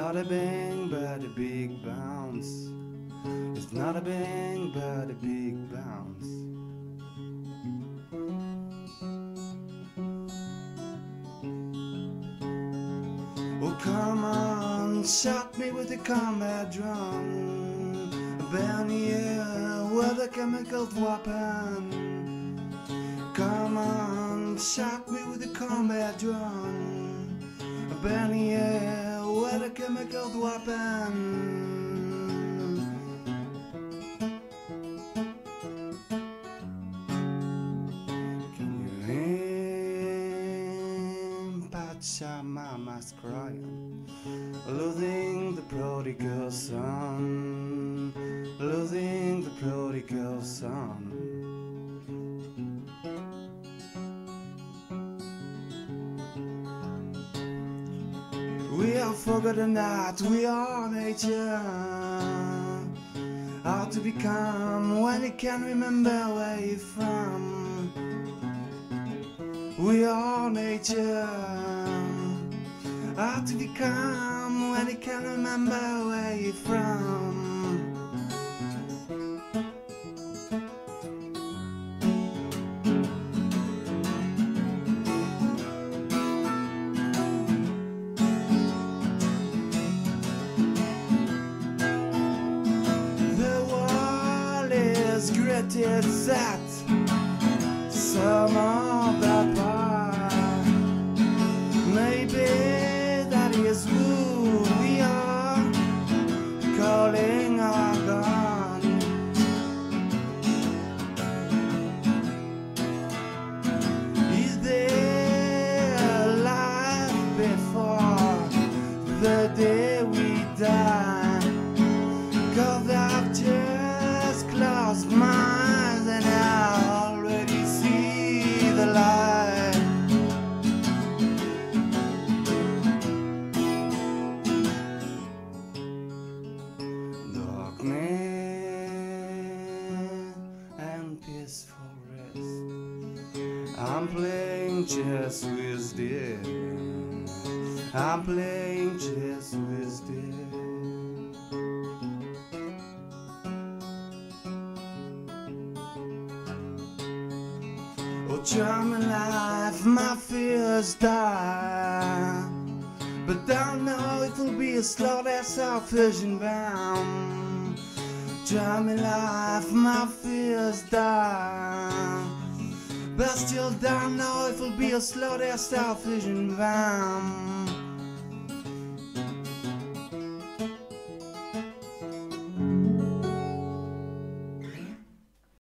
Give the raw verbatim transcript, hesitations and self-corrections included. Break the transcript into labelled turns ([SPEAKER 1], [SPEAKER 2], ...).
[SPEAKER 1] not a bang but a big bounce. It's not a bang but a big bounce. Oh come on, shot me with a combat drum. Burn the air with a chemical weapon. Come on, shot me with a combat drum. Burn the air with a chemical weapon. Pachamama's crying, losing the prodigal son, losing the prodigal son. We are forgotten that we are nature, how to become when you can remember where you're from. We are nature, how to become when you can remember where you're from. The world is great, it's that some of the part. Maybe that is who we are, calling our God. Is there a life before the day we die? 'Cause I've just closed my eyes and I already see the light. And peaceful rest. I'm playing chess with death. I'm playing chess with death. Oh, charming life, my fears die, but don't know it will be a slow death, selfish and bound. Charming life, my fears die, but still don't know it will be a slow death, selfish and bound.